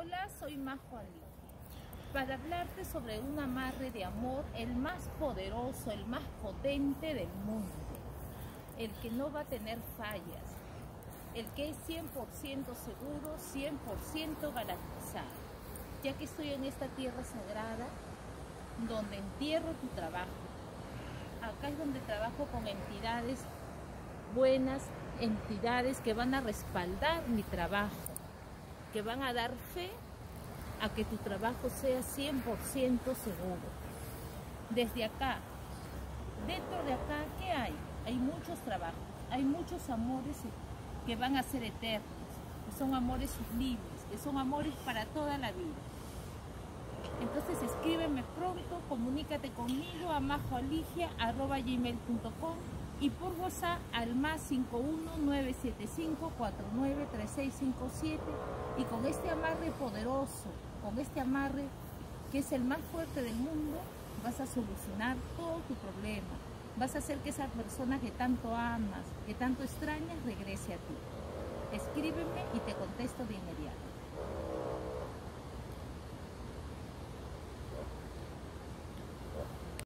Hola, soy Majo Ali, para hablarte sobre un amarre de amor, el más poderoso, el más potente del mundo, el que no va a tener fallas, el que es 100% seguro, 100% garantizado, ya que estoy en esta tierra sagrada donde entierro tu trabajo. Acá es donde trabajo con entidades buenas, entidades que van a respaldar mi trabajo, que van a dar fe a que tu trabajo sea 100% seguro. Desde acá, dentro de acá, ¿qué hay? Hay muchos trabajos, hay muchos amores que van a ser eternos, que son amores sublimes, que son amores para toda la vida. Entonces escríbeme pronto, comunícate conmigo a majoaligia@gmail.com y por WhatsApp al +51 975 493657, y con este amarre poderoso, con este amarre que es el más fuerte del mundo, vas a solucionar todo tu problema. Vas a hacer que esa persona que tanto amas, que tanto extrañas, regrese a ti. Escríbeme y te contesto de inmediato.